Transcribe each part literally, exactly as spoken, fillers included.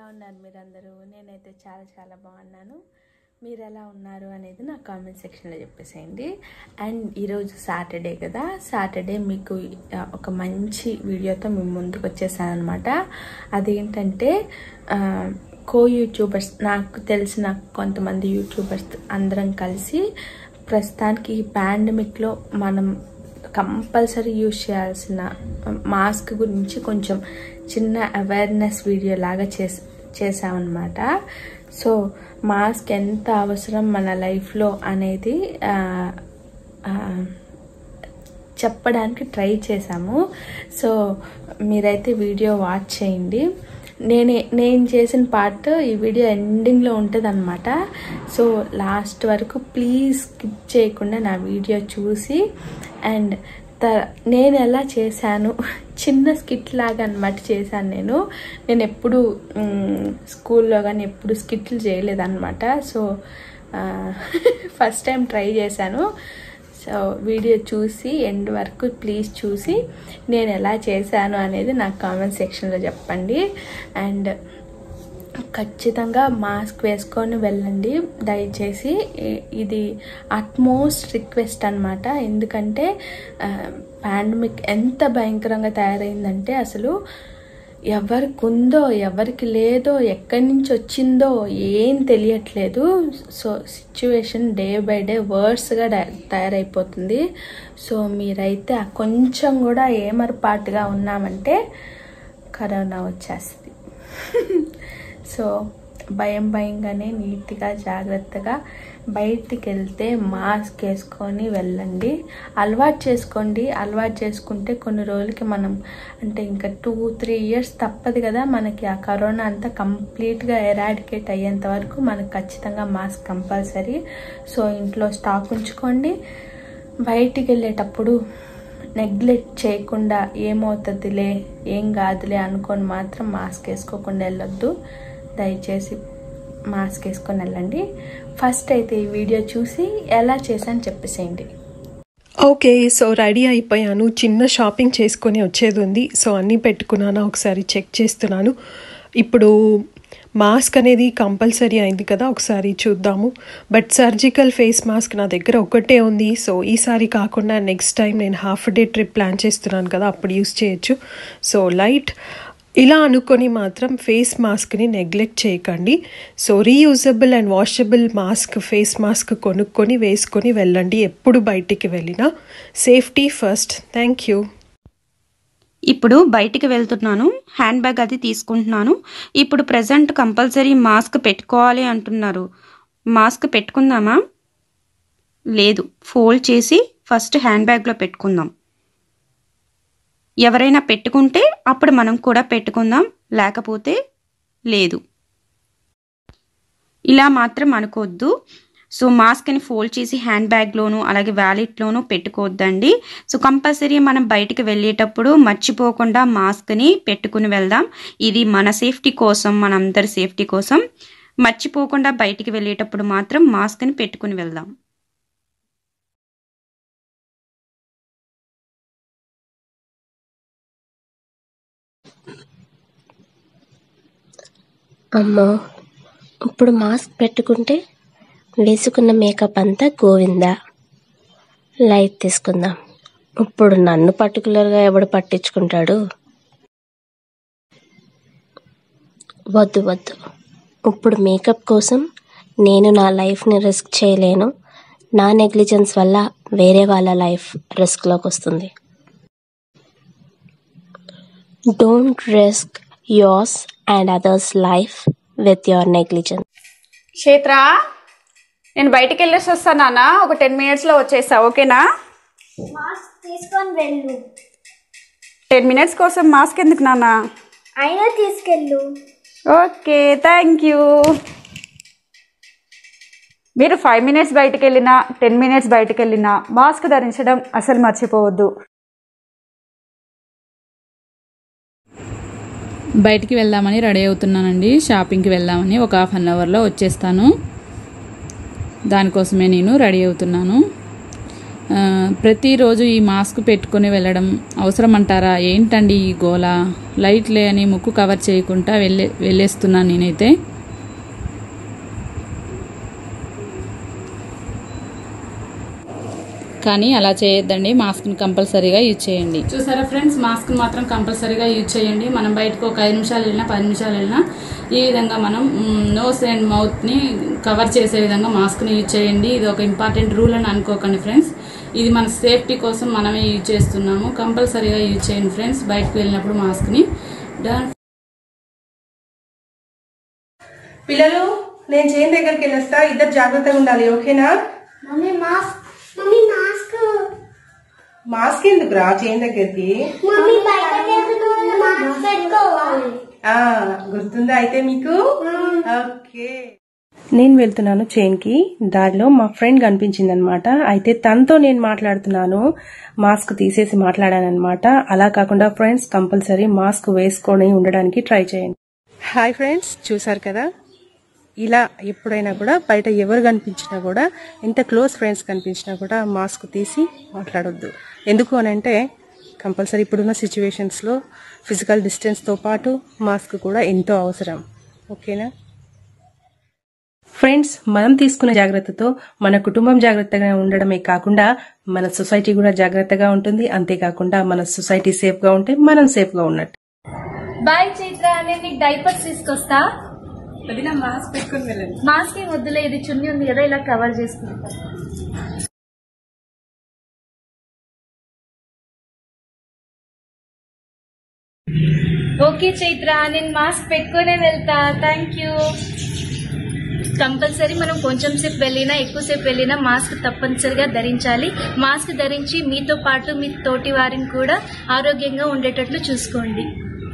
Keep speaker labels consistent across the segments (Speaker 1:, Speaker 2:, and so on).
Speaker 1: ఉన్నారు మీరందరూ? నేనైతే చాలా చాలా బాగున్నాను. మీరు ఎలా ఉన్నారు అనేది నా కామెంట్ సెక్షన్లో చెప్పేసేయండి. అండ్ ఈరోజు సాటర్డే కదా, సాటర్డే మీకు ఒక మంచి వీడియోతో మేము ముందుకు వచ్చేసాను అనమాట. అదేంటంటే కో యూట్యూబర్స్, నాకు తెలిసిన కొంతమంది యూట్యూబర్స్ అందరం కలిసి ప్రస్తుతానికి ఈ పాండమిక్లో మనం కంపల్సరీ యూజ్ చేయాల్సిన మాస్క్ గురించి కొంచెం చిన్న అవేర్నెస్ వీడియో లాగా చేసి చేసామన్నమాట. సో మాస్క్ ఎంత అవసరం మన లైఫ్లో అనేది చెప్పడానికి ట్రై చేశాము. సో మీరైతే వీడియో వాచ్ చేయండి. నేనే నేను చేసిన పార్ట్ ఈ వీడియో ఎండింగ్లో ఉంటుంది అనమాట. సో లాస్ట్ వరకు ప్లీజ్ స్కిప్ చేయకుండా నా వీడియో చూసి, అండ్ త నేను ఎలా చేశాను చిన్న స్కిట్ లాగా అనమాట చేశాను. నేను నేను ఎప్పుడు స్కూల్లో కానీ ఎప్పుడు స్కిట్లు చేయలేదన్నమాట. సో ఫస్ట్ టైం ట్రై చేశాను. సో వీడియో చూసి ఎండ్ వరకు ప్లీజ్ చూసి నేను ఎలా చేశాను అనేది నాకు కామెంట్ సెక్షన్లో చెప్పండి. అండ్ ఖచ్చితంగా మాస్క్ వేసుకొని వెళ్ళండి దయచేసి. ఇది అట్మోస్ట్ రిక్వెస్ట్ అనమాట. ఎందుకంటే పాండమిక్ ఎంత భయంకరంగా తయారైందంటే అసలు ఎవరికి ఉందో ఎవరికి లేదో ఎక్కడి నుంచి వచ్చిందో ఏం తెలియట్లేదు. So situation day by day వర్స్గా తయారైపోతుంది. సో మీరైతే కొంచెం కూడా ఏమరపాటుగా ఉన్నామంటే కరోనా వచ్చేస్తుంది. సో భయం భయంగానే నీట్గా జాగ్రత్తగా బయటికి వెళ్తే మాస్క్ వేసుకొని వెళ్ళండి. అలవాటు చేసుకోండి. అలవాటు చేసుకుంటే కొన్ని రోజులకి మనం అంటే ఇంకా టూ త్రీ ఇయర్స్ తప్పదు కదా మనకి ఆ కరోనా అంతా కంప్లీట్గా ఎరాడికేట్ అయ్యేంత వరకు మనకు ఖచ్చితంగా మాస్క్ కంపల్సరీ. సో ఇంట్లో స్టాక్ ఉంచుకోండి. బయటికి వెళ్ళేటప్పుడు నెగ్లెక్ట్ చేయకుండా ఏమవుతుందిలే ఏం కాదులే అనుకొని మాత్రం మాస్క్ వేసుకోకుండా వెళ్ళొద్దు. దయచేసి మాస్క్ వేసుకొని వెళ్ళండి. ఫస్ట్ అయితే ఈ వీడియో చూసి ఎలా చేశాను చెప్పేసేయండి.
Speaker 2: ఓకే, సో రెడీ అయిపోయాను. చిన్న షాపింగ్ చేసుకొని వచ్చేది ఉంది. సో అన్నీ పెట్టుకున్నాను, ఒకసారి చెక్ చేస్తున్నాను. ఇప్పుడు మాస్క్ అనేది కంపల్సరీ అయింది కదా, ఒకసారి చూద్దాము. బట్ సర్జికల్ ఫేస్ మాస్క్ నా దగ్గర ఒకటే ఉంది. సో ఈసారి కాకుండా నెక్స్ట్ టైం నేను హాఫ్ డే ట్రిప్ ప్లాన్ చేస్తున్నాను కదా, అప్పుడు యూస్ చేయొచ్చు. సో లైట్ ఇలా అనుకొని మాత్రం ఫేస్ మాస్క్ని నెగ్లెక్ట్ చేయకండి. So reusable and washable mask face mask కొనుక్కొని వేసుకొని వెళ్ళండి ఎప్పుడు బయటికి వెళ్ళినా. Safety first. Thank you.
Speaker 3: ఇప్పుడు బయటికి వెళ్తున్నాను, హ్యాండ్ బ్యాగ్ అది తీసుకుంటున్నాను. ఇప్పుడు ప్రజెంట్ కంపల్సరీ మాస్క్ పెట్టుకోవాలి అంటున్నారు. మాస్క్ పెట్టుకుందామా? లేదు, ఫోల్డ్ చేసి ఫస్ట్ హ్యాండ్ బ్యాగ్లో పెట్టుకుందాం. ఎవరైనా పెట్టుకుంటే అప్పుడు మనం కూడా పెట్టుకుందాం, లేకపోతే లేదు. ఇలా మాత్రం అనుకోవద్దు. సో మాస్క్ని ఫోల్డ్ చేసి హ్యాండ్ బ్యాగ్లోను అలాగే వ్యాలెట్లోనూ పెట్టుకోవద్దండి. సో కంపల్సరీ మనం బయటికి వెళ్ళేటప్పుడు మర్చిపోకుండా మాస్క్ని పెట్టుకుని వెళ్దాం. ఇది మన సేఫ్టీ కోసం, మనందరి సేఫ్టీ కోసం. మర్చిపోకుండా బయటికి వెళ్ళేటప్పుడు మాత్రం మాస్క్ని పెట్టుకుని వెళ్దాం.
Speaker 4: అమ్మో, ఇప్పుడు మాస్క్ పెట్టుకుంటే వేసుకున్న మేకప్ అంతా గోవిందా. లైట్ తీసుకుందాం. ఇప్పుడు నన్ను పర్టికులర్గా ఎవడు పట్టించుకుంటాడు? వద్దు వద్దు. ఇప్పుడు మేకప్ కోసం నేను నా లైఫ్ని రిస్క్ చేయలేను. నా నెగ్లిజెన్స్ వల్ల వేరే వాళ్ళ లైఫ్ రిస్క్లోకి వస్తుంది. Don't risk yours and others life with your negligence.
Speaker 5: Kshetra, నేను బయటికి వెళ్ళేసి వస్తాను నాన్న. ఒక టెన్ మినిట్స్లో వచ్చేస్తా, ఓకేనా?
Speaker 6: మాస్క్ తీసుకొని వెళ్ళు.
Speaker 5: టెన్ మినిట్స్ కోసం మాస్క్ ఎందుకు నాన్న?
Speaker 6: అయినా తీసుకెళ్ళు.
Speaker 5: Okay, thank you. మీరు ఫైవ్ మినిట్స్ బయటికి వెళ్ళినా టెన్ మినిట్స్ బయటికి వెళ్ళినా మాస్క్ ధరించడం అసలు మర్చిపోవద్దు.
Speaker 7: బయటికి వెళ్దామని రెడీ అవుతున్నానండి. షాపింగ్కి వెళ్దామని ఒక హాఫ్ అన్ అవర్లో వచ్చేస్తాను. దానికోసమే నేను రెడీ అవుతున్నాను. ప్రతిరోజు ఈ మాస్క్ పెట్టుకొని వెళ్ళడం అవసరం అంటారా? ఏంటండి ఈ గోల? లైట్ లే అని ముక్కు కవర్ చేయకుండా వెళ్ళే వెళ్ళేస్తున్నాను నేనైతే. కానీ అలా చేయొద్దండి, మాస్క్ని కంపల్సరీగా యూజ్ చేయండి. చూసారా ఫ్రెండ్స్, మాస్క్ మాత్రం కంపల్సరీగా యూజ్ చేయండి. మనం బయటకు ఒక ఐదు నిమిషాలు వెళ్ళినా పది నిమిషాలు వెళ్ళినా ఈ విధంగా మనం నోస్ అండ్ మౌత్ని కవర్ చేసే విధంగా మాస్క్ని యూజ్ చేయండి. ఇది ఒక ఇంపార్టెంట్ రూల్ అని అనుకోకండి ఫ్రెండ్స్. ఇది మన సేఫ్టీ కోసం మనమే యూజ్ చేస్తున్నాము. కంపల్సరీగా యూజ్ చేయండి ఫ్రెండ్స్ బయటకు వెళ్ళినప్పుడు మాస్క్ని. డన్.
Speaker 2: పిల్లలు, నేను చేను దగ్గరికి వెళ్ళొస్తా, ఇద్దరు జాగ్రత్తగా ఉండాలి, ఓకేనా?
Speaker 6: Mummy mask mummy mask
Speaker 2: mask ఎందుకు రా చేను దగ్గరికి?
Speaker 6: మమ్మీ బయటకి వెళ్తున్నా మాస్క్ పెట్టుకోవాలి.
Speaker 2: ఆ గుర్తుందా అయితే మీకు? ఓకే. నేను వెళ్తున్నాను చేన్కి. దారిలో మా ఫ్రెండ్ కనిపించింది అనమాట. అయితే తనతో నేను మాట్లాడుతున్నాను, మాస్క్ తీసేసి మాట్లాడాను అనమాట. అలా కాకుండా ఫ్రెండ్స్, కంపల్సరీ మాస్క్ వేసుకొని ఉండడానికి ట్రై చేయండి. హాయ్ ఫ్రెండ్స్, చూసారు కదా, ఇలా ఎప్పుడైనా కూడా బయట ఎవరు కనిపించినా కూడా, ఎంత క్లోజ్ ఫ్రెండ్స్ కనిపించినా కూడా మాస్క్ తీసి మాట్లాడొద్దు. ఎందుకు అని అంటే కంపల్సరీ ఇప్పుడున్న సిచ్యువేషన్స్లో ఫిజికల్ డిస్టెన్స్తో పాటు మాస్క్ కూడా ఎంతో అవసరం, ఓకేనా ఫ్రెండ్స్? మనం తీసుకునే జాగ్రత్తతో మన కుటుంబం జాగ్రత్తగా ఉండడమే కాకుండా మన సొసైటీ కూడా జాగ్రత్తగా ఉంటుంది. అంతేకాకుండా మన సొసైటీ సేఫ్గా ఉంటే మనం సేఫ్గా ఉన్నట్టు.
Speaker 1: బాయ్ చైత్ర, నేను నీకు డైపర్స్ తీసుకొస్తా.
Speaker 2: మాస్క్ పెట్టుకుని వెళ్ళండి.
Speaker 1: మాస్క్ ఏం వద్దులే, ఇది చున్నీ ఉంది కదా, ఇలా కవర్ చేసుకుంటా. ఓకే చైత్ర, నేను మాస్క్ పెట్టుకునే వెళ్తా. Thank you. కంపల్సరీ మనం కొంచెం సేపు వెళ్ళినా ఎక్కువసేపు వెళ్ళినా మాస్క్ తప్పనిసరిగా ధరించాలి. మాస్క్ ధరించి మీతో పాటు మీ తోటి వారిని కూడా ఆరోగ్యంగా ఉండేటట్లు చూసుకోండి.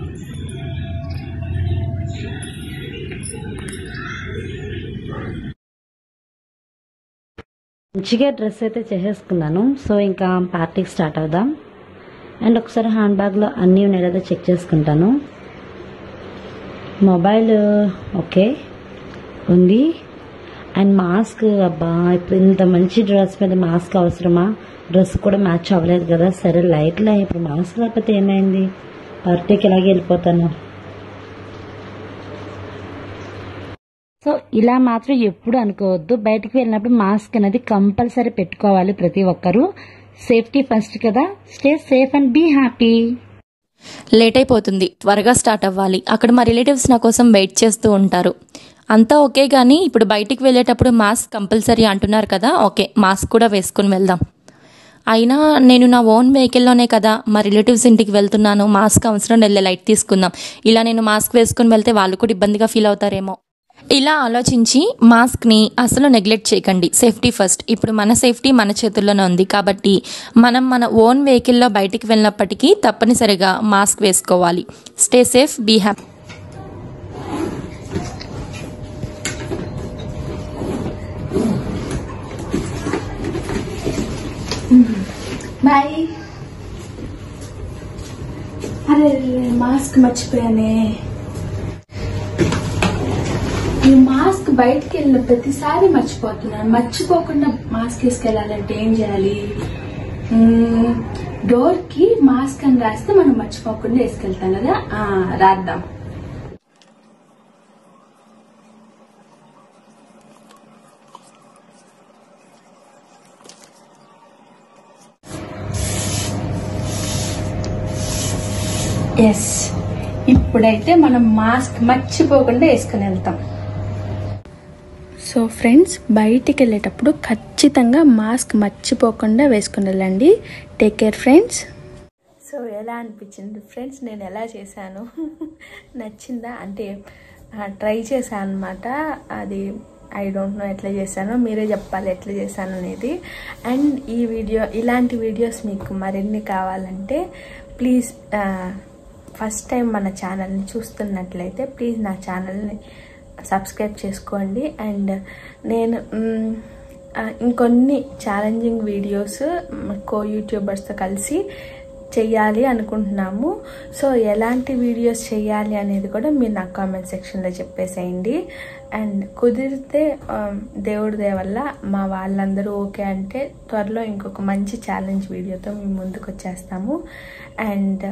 Speaker 8: మంచిగా డ్రెస్ అయితే చేసేసుకున్నాను. సో ఇంకా పార్టీకి స్టార్ట్ అవుదాం. అండ్ ఒకసారి హ్యాండ్ బ్యాగ్లో అన్నీ ఉన్నాయి లేదా చెక్ చేసుకుంటాను. మొబైల్ ఓకే ఉంది. అండ్ మాస్క్, అబ్బా ఇప్పుడు ఇంత మంచి డ్రెస్ మీద మాస్క్ అవసరమా? డ్రెస్ కూడా మ్యాచ్ అవ్వలేదు కదా. సరే లైట్లా, ఇప్పుడు మాస్క్ లేకపోతే ఏమైంది, పార్టీకి ఇలాగే వెళ్ళిపోతాను. సో ఇలా మాత్రం ఎప్పుడు అనుకోవద్దు. బయటికి వెళ్ళినప్పుడు మాస్క్ అనేది కంపల్సరీ పెట్టుకోవాలి ప్రతి ఒక్కరూ. సేఫ్టీ ఫస్ట్ కదా. Stay safe and be happy.
Speaker 9: Late అయిపోతుంది, త్వరగా స్టార్ట్ అవ్వాలి. అక్కడ మా రిలేటివ్స్ నా కోసం వెయిట్ చేస్తూ ఉంటారు. అంతా ఓకే, కానీ ఇప్పుడు బయటికి వెళ్ళేటప్పుడు మాస్క్ కంపల్సరీ అంటున్నారు కదా. ఓకే, మాస్క్ కూడా వేసుకుని వెళ్దాం. అయినా నేను నా ఓన్ వెహికల్లోనే కదా మా రిలేటివ్స్ ఇంటికి వెళ్తున్నాను. మాస్క్ అవసరం వెళ్ళే లైట్ తీసుకుందాం. ఇలా నేను మాస్క్ వేసుకుని వెళ్తే వాళ్ళు కూడా ఇబ్బందిగా ఫీల్ అవుతారేమో. ఇలా ఆలోచించి మాస్క్ని అసలు నెగ్లెక్ట్ చేయకండి. Safety first. ఇప్పుడు మన సేఫ్టీ మన చేతుల్లోనే ఉంది కాబట్టి మనం మన ఓన్ వెహికల్లో బయటికి వెళ్ళినప్పటికీ తప్పనిసరిగా మాస్క్ వేసుకోవాలి. Stay safe, be happy.
Speaker 1: Bye. అరే మాస్క్ మర్చిపోయానే. ఈ మాస్క్ బయటకు వెళ్ళిన ప్రతిసారి మర్చిపోతున్నాను. మర్చిపోకుండా మాస్క్ వేసుకెళ్ళాలంటే ఏం చేయాలి? డోర్ కి మాస్క్ అని రాస్తే మనం మర్చిపోకుండా వేసుకెళ్తాం కదా. రాద్దాం. ఎస్, ఇప్పుడైతే మనం మాస్క్ మర్చిపోకుండా వేసుకుని వెళ్తాం. సో ఫ్రెండ్స్, బయటికి వెళ్ళేటప్పుడు ఖచ్చితంగా మాస్క్ మర్చిపోకుండా వేసుకుని వెళ్ళండి. Take care friends. సో ఎలా అనిపించింది ఫ్రెండ్స్ నేను ఎలా చేశాను? నచ్చిందా? అంటే ట్రై చేశాను అనమాట. అది ఐ డోంట్ నో ఎట్లా చేశానో, మీరే చెప్పాలి ఎట్లా చేశాను అనేది. అండ్ ఈ వీడియో, ఇలాంటి వీడియోస్ మీకు మరిన్ని కావాలంటే ప్లీజ్ ఫస్ట్ టైం మన ఛానల్ని చూస్తున్నట్లయితే ప్లీజ్ నా ఛానల్ని సబ్స్క్రైబ్ చేసుకోండి. అండ్ నేను ఇంకొన్ని ఛాలెంజింగ్ వీడియోస్ కో యూట్యూబర్స్తో కలిసి చెయ్యాలి అనుకుంటున్నాము. సో ఎలాంటి వీడియోస్ చేయాలి అనేది కూడా మీరు నాకు కామెంట్ సెక్షన్లో చెప్పేసేయండి. అండ్ కుదిరితే దేవుడి దయ వల్ల మా వాళ్ళందరూ ఓకే అంటే త్వరలో ఇంకొక మంచి ఛాలెంజ్ వీడియోతో మేము ముందుకు వచ్చేస్తాము. అండ్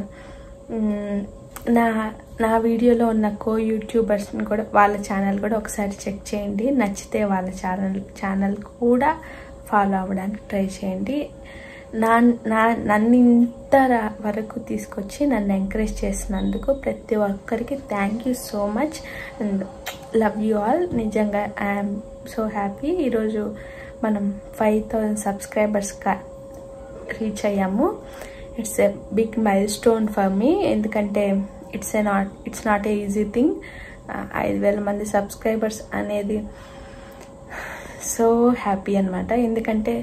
Speaker 1: నా నా వీడియోలో ఉన్న కో యూట్యూబర్స్ని కూడా వాళ్ళ ఛానల్ కూడా ఒకసారి చెక్ చేయండి. నచ్చితే వాళ్ళ ఛానల్ ఛానల్ కూడా ఫాలో అవ్వడానికి ట్రై చేయండి. నా నా నన్ను ఇంత వరకు తీసుకొచ్చి నన్ను ఎంకరేజ్ చేసినందుకు ప్రతి ఒక్కరికి thank you so much and love you all. నిజంగా ఐఎమ్ సో హ్యాపీ. ఈరోజు మనం ఫైవ్ థౌజండ్ సబ్స్క్రైబర్స్గా రీచ్ అయ్యాము. It's a big milestone for me. ఎందుకంటే it's a not it's not a easy thing. ఐదు వేల మంది సబ్స్క్రైబర్స్ అనేది సో హ్యాపీ అనమాట. ఎందుకంటే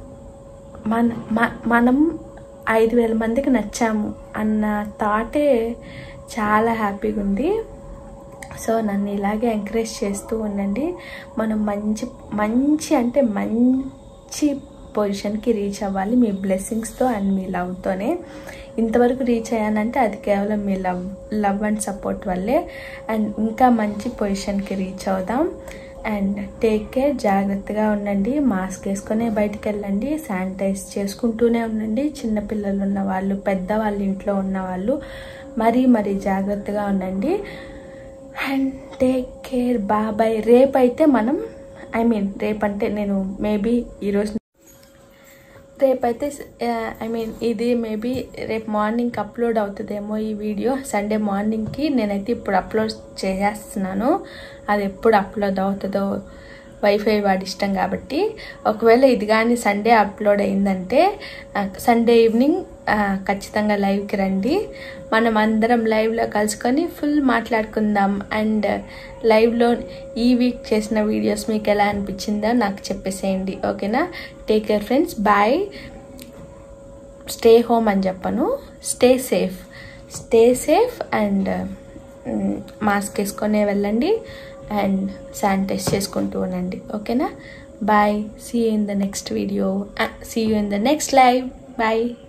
Speaker 1: మన మనం ఐదు వేల మందికి నచ్చాము అన్న థాటే చాలా హ్యాపీగా ఉంది. సో నన్ను ఇలాగే ఎంకరేజ్ చేస్తూ ఉండండి. మనం మంచి మంచి అంటే మంచి పొజిషన్కి రీచ్ అవ్వాలి మీ బ్లెస్సింగ్స్తో అండ్ మీ లవ్తోనే. ఇంతవరకు రీచ్ అయ్యానంటే అది కేవలం మీ లవ్ లవ్ అండ్ సపోర్ట్ వల్లే. అండ్ ఇంకా మంచి పొజిషన్కి రీచ్ అవుదాం. అండ్ టేక్ కేర్, జాగ్రత్తగా ఉండండి, మాస్క్ వేసుకొని బయటకు వెళ్ళండి, శానిటైజ్ చేసుకుంటూనే ఉండండి. చిన్నపిల్లలు ఉన్న వాళ్ళు, పెద్దవాళ్ళు, ఇంట్లో ఉన్న వాళ్ళు మరీ మరీ జాగ్రత్తగా ఉండండి. అండ్ టేక్ కేర్, బాబాయ్. రేపైతే మనం ఐ మీన్ రేపంటే నేను మేబీ ఈరోజు రేపైతే ఐ మీన్ ఇది మేబీ రేపు మార్నింగ్కి అప్లోడ్ అవుతుందేమో ఈ వీడియో. సండే మార్నింగ్కి నేనైతే ఇప్పుడు అప్లోడ్ చేసేస్తున్నాను. అది ఎప్పుడు అప్లోడ్ అవుతుందో వైఫై వాడి ఇష్టం కాబట్టి. ఒకవేళ ఇది కానీ సండే అప్లోడ్ అయిందంటే సండే ఈవినింగ్ ఖచ్చితంగా లైవ్కి రండి. మనం అందరం లైవ్లో కలుసుకొని ఫుల్ మాట్లాడుకుందాం. అండ్ లైవ్లో ఈ వీక్ చేసిన వీడియోస్ మీకు ఎలా అనిపించిందో నాకు చెప్పేసేయండి. ఓకేనా? Take care friends, bye. Stay home అని చెప్పను, stay safe stay safe and mask వేసుకొనే వెళ్ళండి అండ్ శానిటైజ్ చేసుకుంటూ ఉండండి. ఓకేనా? Bye. See you in the next video. See you in the next live. Bye.